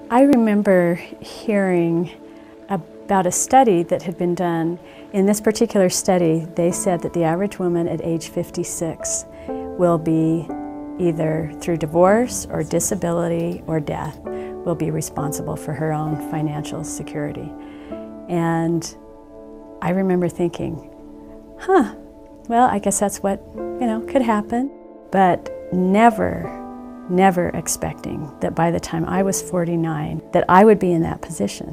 I remember hearing about a study that had been done. In this particular study, they said that the average woman at age 56 will be either through divorce or disability or death will be responsible for her own financial security. And I remember thinking, well, I guess that's what, could happen. But never expecting that by the time I was 49, that I would be in that position.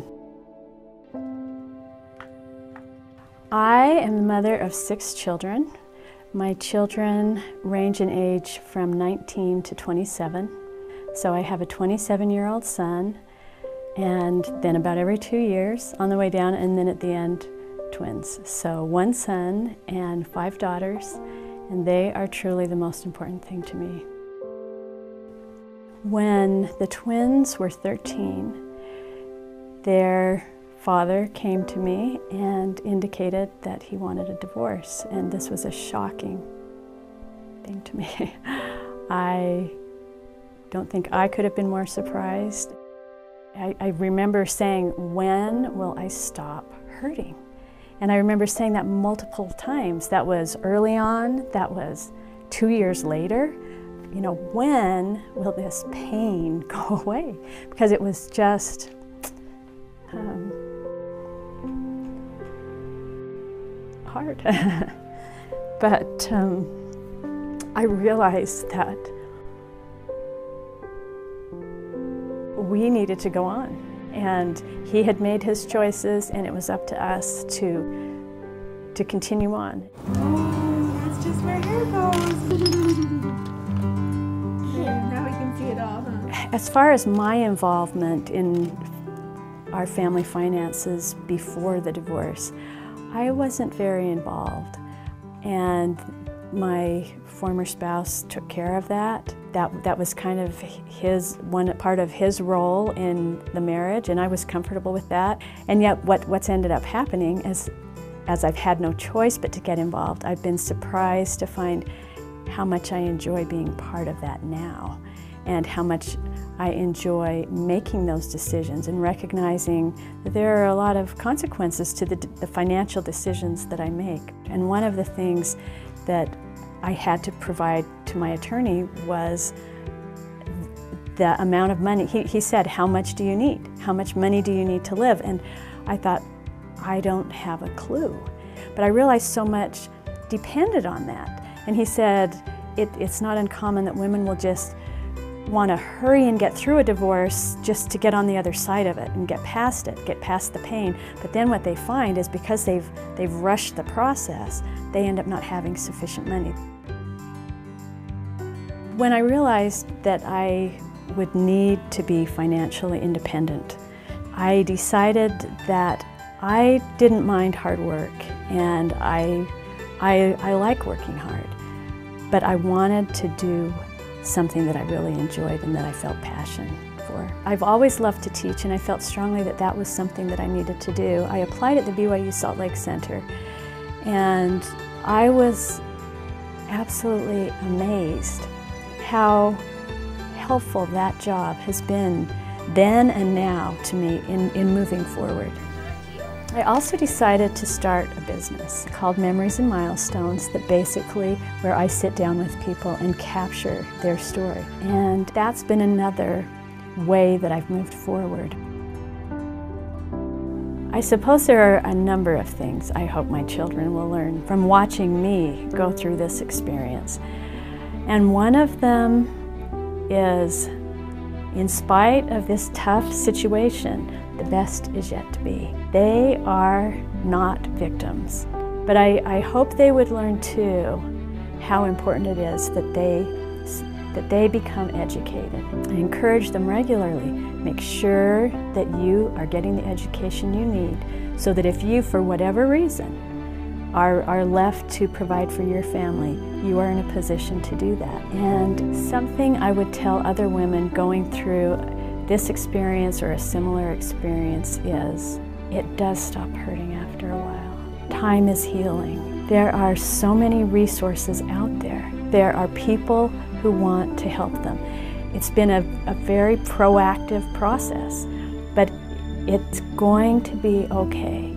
I am the mother of 6 children. My children range in age from 19 to 27. So I have a 27-year-old son, and then about every 2 years on the way down, and then at the end, twins. So 1 son and 5 daughters, and they are truly the most important thing to me. When the twins were 13, their father came to me and indicated that he wanted a divorce, and this was a shocking thing to me. I don't think I could have been more surprised. I remember saying, when will I stop hurting? And I remember saying that multiple times. That was early on, that was 2 years later. When will this pain go away? Because it was just hard. But I realized that we needed to go on. And he had made his choices, and it was up to us to continue on. Oh, that's just where hair goes. Now we can see it all, huh? As far as my involvement in our family finances before the divorce, I wasn't very involved, and my former spouse took care of that. That was kind of part of his role in the marriage, and I was comfortable with that. And yet what's ended up happening is, as I've had no choice but to get involved, I've been surprised to find how much I enjoy being part of that now, and how much I enjoy making those decisions and recognizing that there are a lot of consequences to the financial decisions that I make. And one of the things that I had to provide to my attorney was the amount of money. He said, how much do you need? How much money do you need to live? And I thought, I don't have a clue. But I realized so much depended on that. And he said, it's not uncommon that women will just want to hurry and get through a divorce just to get on the other side of it and get past it, get past the pain. But then what they find is, because they've rushed the process, they end up not having sufficient money. When I realized that I would need to be financially independent, I decided that I didn't mind hard work, and I like working hard, but I wanted to do something that I really enjoyed and that I felt passion for. I've always loved to teach, and I felt strongly that that was something that I needed to do. I applied at the BYU Salt Lake Center, and I was absolutely amazed how helpful that job has been then and now to me in moving forward. I also decided to start a business called Memories and Milestones, that basically where I sit down with people and capture their story. And that's been another way that I've moved forward. I suppose there are a number of things I hope my children will learn from watching me go through this experience. And one of them is, in spite of this tough situation, the best is yet to be. They are not victims, but I hope they would learn too how important it is that they become educated. I encourage them regularly. Make sure that you are getting the education you need, so that if you, for whatever reason, are left to provide for your family, you are in a position to do that. And something I would tell other women going through this experience or a similar experience is, it does stop hurting after a while. Time is healing. There are so many resources out there. There are people who want to help them. It's been a very proactive process, but it's going to be okay.